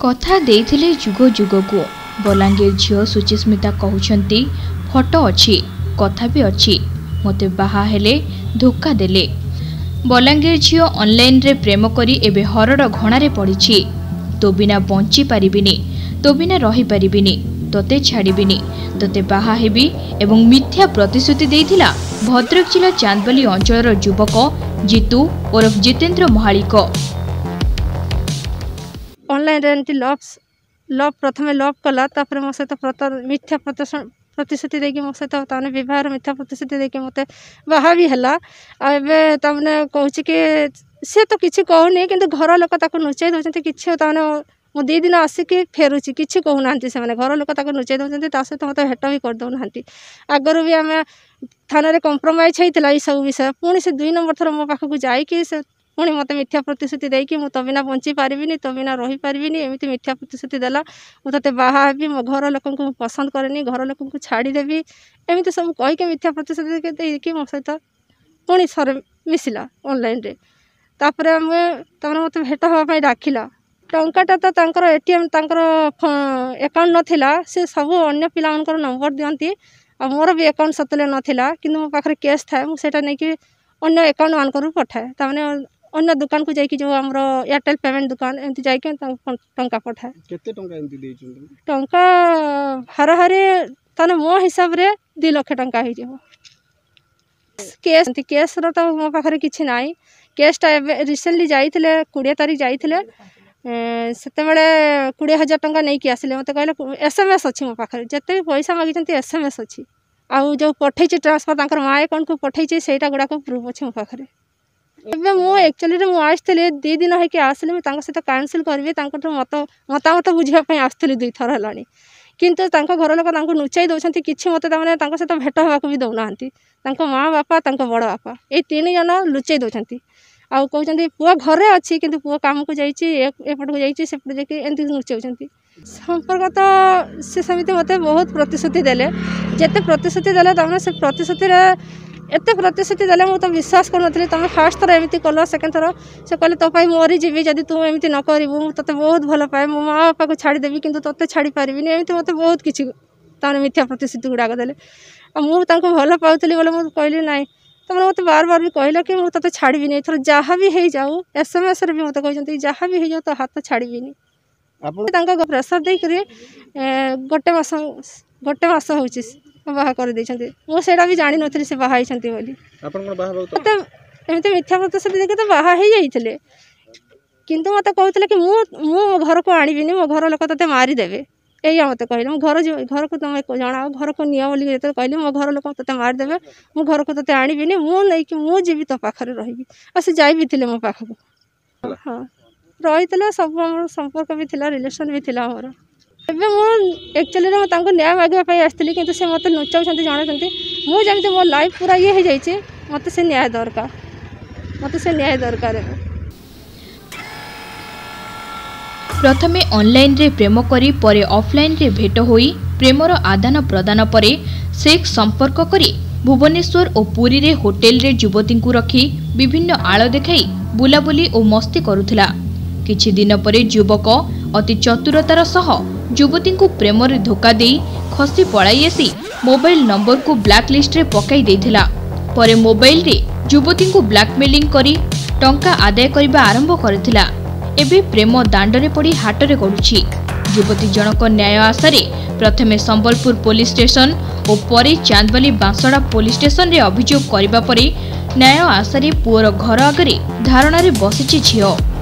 कथा देइथिले जुग जुग को बलांगीर झियो सुचिस्मिता कहउछंती फोटो अछि कथा भी अछि मते बाहा हेले धोखा देले। बलांगीर झियो ऑनलाइन रे प्रेम करी एबे हरड़ घणारे पड़िछि। तो बिना बंची पारिबिनी, तो बिना रही पारिबिनी, तोते छाड़िबिनी, तोते बाहा हेबी एवं मिथ्या प्रतिश्रुति देइथिला भद्रक जिला चांदबाली अंचलर युवक जीतू ओरफ जितेंद्र महालिक। ऑनलाइन एमती लव प्रथम लव कला तापर मो सहित मिथ्या प्रतिश्रुति देकी मो सहित ताने विवाह मिथ्या प्रतिश्रुति देकी मते बाहा भी हला। एबे ताने कहूछि कि से तो किछि कहूनी किंतु घर लोक ताको नुचाई दउछन्ति किछि ताने मो 2 दिन आसिकी फेरुछि किछि कहूनांती से माने घर लोक ताको नुचाई दउछन्ति ता सहित मते भेट भी कर दउनांती। आगर भी आमे थाना रे कॉम्प्रोमाइज हेइतला ई सब विषय पुणी से 2 नंबर थर मो पाखकु जाई कि से पुणी मत मिथ्या प्रतिश्रुति देकी मु तो बिना बंची पारिबिनी तो बिना रही पारिबिनी एमिति मिथ्या प्रतिश्रुति देला। मु तते बाहा हेबी मो घर लोकन को पसंद करनी घर लोकन को छाड़ी देबी एमिति सब कहि के मिथ्या प्रतिश्रुति देकी मो सहित पुणी सर मिसिला ऑनलाइन रे। तापर हम तमन मते भेट होबा पई डाकिला। टंकाटा तो तांकर एटीएम तांकर अकाउंट नथिला से सब अन्य पिलानकर नंबर दियंती आ मोर भी अकाउंट सतले नथिला किंतु मो पाखरे कैश थाए मु सेटा नै कि अन्य अकाउंट मान करू पठाए ताने अन्य दुकान को जाइकी जो हमरो एयरटेल पेमेंट दुकान एमती जाइके टंका पठाए। केते टंका एमती देइछन टंका हरहरे ताने मो हिसाब रे 2 लाख टंका हे जेबो। केस रो तो मो पाखरे किछि नाइ। केसटा रिसेंटली जाइथिले 20 तारिख जाइथिले सेते बेले 20,000 टंका नै कि आसिले मते कहले एसएमएस अछि मो पाखरे जते पैसा मागिचंती एसएमएस अछि आउ जो पठैछि ट्रांसफर तांकर मा अकाउंट को पठैछि सेटा गुडा को प्रूफ अछि मो पाखरे। एबे मो एक्चुअली रे मो आस्थिले 2 दिन है कि आसिले तांका से कैंसिल करबे तांको मतामत बुझिया पई आस्थिले 2 थर हलानी किंतु तांको घर लोक तांको नुचाई दउछंती किछि मते ताने तांको से भेट होबाक भी दउनांती। तांको माँ बापा तांको बड़ बापा ए 3 जन लुचाई दउछंती आउ कहउछंती पुआ घरे अछि किंतु पुआ काम को जाईछि एपट को जाईछि सेपट जेकी एंती नुचाउछंती। संपर्क तो से समिति मते बहुत प्रतिश्रुति देले जेते प्रतिश्रुति देले तमने से प्रतिश्रुति रे एते प्रतिश्रुति देले मु तो विश्वास कर नथली तमे फर्स्ट थर एमिति कलो सेकंड थर से कहले तो पई मोरी जीवी जदी तू एमिति न करिवु तते बहुत भलो पाए मो माँ बापा को छाड़ी देबी किंतु तते छाड़ी पारिबिनी एमिति मते बहुत किछि ताने मिथ्या प्रतिश्रुति गुडा देले। आ मु तांको भलो पाउतली बोले मु कहली नाही तमने मते बार बार भी कहले कि मु तते छाड़ीबिनी एथर जहा भी हे जाऊ एसएमएस रे भी मते कहजंती जहा भी हे जाऊ तो हाथ छाड़ीबिनी। आपण तांको प्रेशर दे करी गोटे मास होउची बाहा कर दैछंती मो सेडा भी जानि नथली से बाहा हिछंती बोली। आपण कोन बाहा बहुत एमते मिथ्या प्रतिश्रुति देके तो बाहा हे जाइथिले किंतु मते कहउतले कि मु घर को आनिबिनी मो घर लोक तते मारी देबे एया मते कहले मो घर को तमे जणाओ घर को निया बोली जेते कहले मो घर लोक तते मारी देबे मो घर को तते आनिबिनी मु नै कि मु जीवित पाखरे रहिबी आ से जाई भी थिले मो पाखको। हां रहितले सब हमर संपर्क भी थिला रिलेशन भी थिला हमर। एबे मु एक्चुअली रे तांको न्याय मागवा पई आस्थिली किंतु से मते नुचाउछंती जाणछंती मु जेमते मो लाइफ पूरा ये हे जाईचे मते से न्याय दरकार है। प्रथमे ऑनलाइन रे प्रेम करी परे ऑफलाइन रे भेट होई प्रेमर आदान प्रदान परे सेक्स संपर्क करी भुवनेश्वर और पुरी रे होटेल रे युवती को रखी विभिन्न आळ देखाई बुलाबुली और मस्ती करुथिला। किछि दिन परे युवक अति चतुरतार सह युवती को प्रेम रे धोखा देई खसी पळाई आसी मोबाइल नंबर को ब्लैक लिस्ट रे पकाई देथिला। परे मोबाइल रे युवती को ब्लैकमेलिंग करी टंका आदाय करबा आरंभ करथिला। एबे प्रेम दांडरे पड़ी हाटरे गडुछि। युवती जनक न्याय आशारे प्रथमे संबलपुर पुलिस स्टेशन और परे चांदबाली बांसड़ा पुलिस स्टेशन रे अभियोग करबा परे न्याय आशारे पुअर घर आगरे धारणा रे बसिछि झियो।